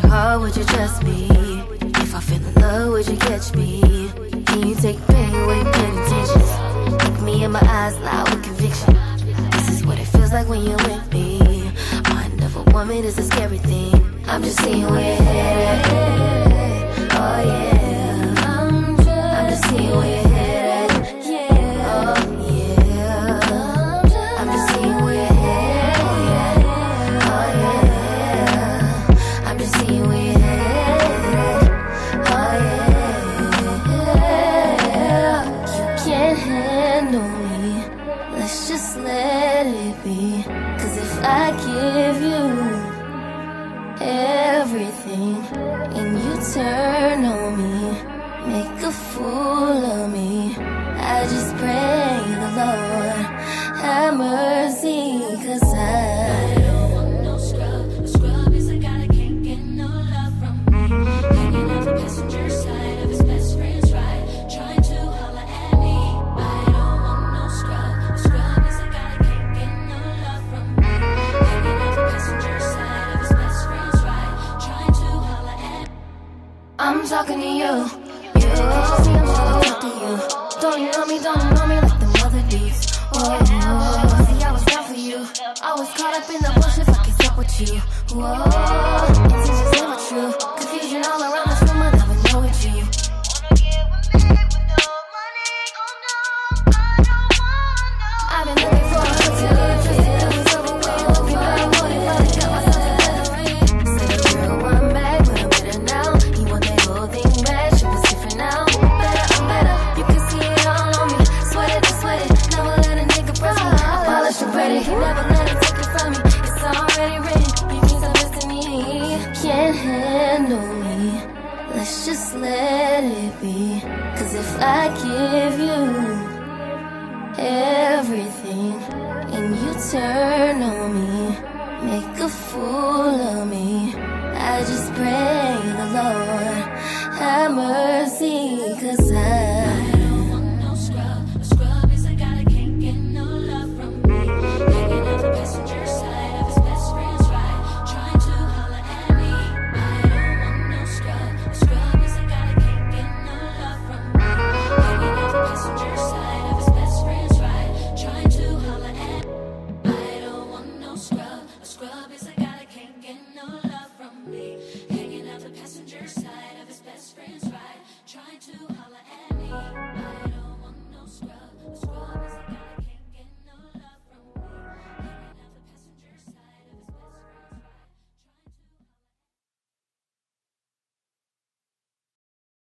heart, would you trust me? If I fell in love, would you catch me? Can you take pain with good intentions? Look me in my eyes loud with conviction. This is what it feels like when you're with me. Mind of a woman is a scary thing. I'm just seeing where you're headed. Oh yeah, I'm just seeing where you're headed. Yeah, oh yeah, I'm just seeing where you're headed. Oh yeah, I'm just seeing where you're headed. Oh yeah, you can't handle me. Let's just let it be. 'Cause if I give you everything and you turn on me, make a fool of me, I just pray the Lord have mercy. 'Cause I don't want no scrub. A scrub is a guy that can't get no love from me. Hanging out the passenger side of his best friend's ride, trying to holler at me. I don't want no scrub. A scrub is a guy that can't get no love from me. Hanging out the passenger side of his best friend's ride, trying to holler at me. I'm talking to you. You see, I'm talking to you. Don't you know me? Don't you know me like the mother deeds? Oh, see, I was down for you. I was caught up in the bullshit, fucking stuck with you. Whoa, intentions never true. Confusion all around this room, I'll never know it's you. I've been looking for a twisted, it was over when you looked back. Got myself together, said the real one back, but I'm better now. You want that whole thing back, shit was different now. Better, I'm better, you can see it all on me. Sweat it, never let a nigga press me. I polished and ready, never let it take it from me. It's already written, you can stop listening to me. Can't handle me, let's just let it be. 'Cause if I give you everything and you turn on me, make a fool of me, I just pray the Lord have mercy. 'Cause I